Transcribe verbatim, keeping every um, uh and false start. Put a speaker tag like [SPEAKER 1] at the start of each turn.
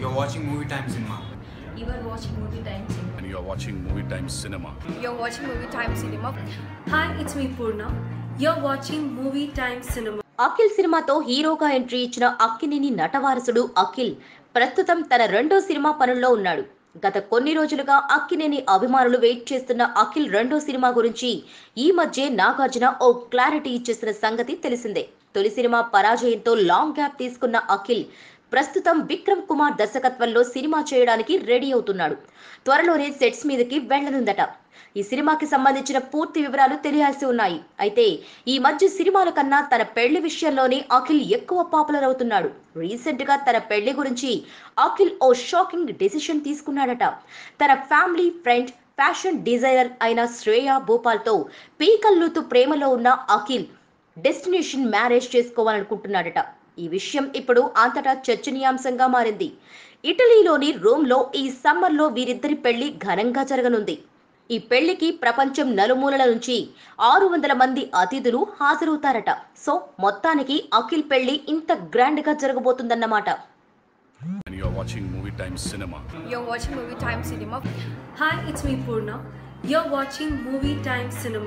[SPEAKER 1] You're watching Movie Time Cinema.
[SPEAKER 2] You are watching Movie Time Cinema.
[SPEAKER 3] And you are watching Movie Time Cinema.
[SPEAKER 2] You're watching Movie Time Cinema.
[SPEAKER 4] Hi, it's me Purna. You're watching Movie Time Cinema.
[SPEAKER 5] Akhil సినిమాతో హీరోగా entry ఇచ్చిన అక్కినేని నటవారసుడు అఖిల్ ప్రస్తుతం తన రెండో cinema పనుల్లో ఉన్నాడు. గత కొన్ని రోజులుగా అక్కినేని అభిమానులు వెయిట్ చేస్తున్న అఖిల్ రెండో సినిమా గురించి ఈ మధ్య నాగార్జున ఓ క్లారిటీ ఇచ్చేసిన సంగతి తెలిసిందే. తొలి సినిమా పరాజయంతో లాంగ్ గ్యాప్ తీసుకున్న అఖిల్ ప్రస్తుతం విక్రమ్ కుమార్ దర్శకత్వంలో సినిమా చేయడానికి రెడీ అవుతున్నాడు. త్వరలోనే సెట్స్ మీదకి వెళ్లనుందట. ఈ సినిమాకి సంబంధించిన పూర్తి వివరాలు తెలియాల్సి ఉన్నాయి. అయితే ఈ మధ్య సినిమాల కన్నా తన పెళ్లి విషయంలోనే అఖిల్ ఎక్కువ పాపులర్ అవుతున్నాడు. రీసెంట్ గా తన పెళ్లి గురించి అఖిల్ ఓ షాకింగ్ డెసిషన్ తీసుకున్నాడట. తన ఫ్యామిలీ ఫ్రెండ్ ఫ్యాషన్ డిజైనర్ అయిన శ్రేయా భూపాల్తో పీకల్లుతూ ప్రేమలో ఉన్న అఖిల్ డెస్టినేషన్ మ్యారేజ్ చేసుకోవాలనుకుంటున్నాడట. ఈ విషయం ఇప్పుడు అంతటా చర్చనీయాంశంగా మారింది. ఇటలీలోని రోమ్లో ఈ సమ్మర్లో వీరిద్దరి పెళ్లి ఘనంగా జరగనుంది. ఈ పెళ్లికి ప్రపంచం నలుమూలల నుంచి ఆరు వందల మంది అతిథులు హాజరవుతారట. సో మొత్తానికి అఖిల్ పెళ్లి ఇంత గ్రాండ్ గా జరగబోతుందన్నమాట.
[SPEAKER 3] And you are watching Movie Time Cinema.
[SPEAKER 2] You're watching Movie Time Cinema.
[SPEAKER 4] Hi, it's me Purna. You're watching Movie Time Cinema.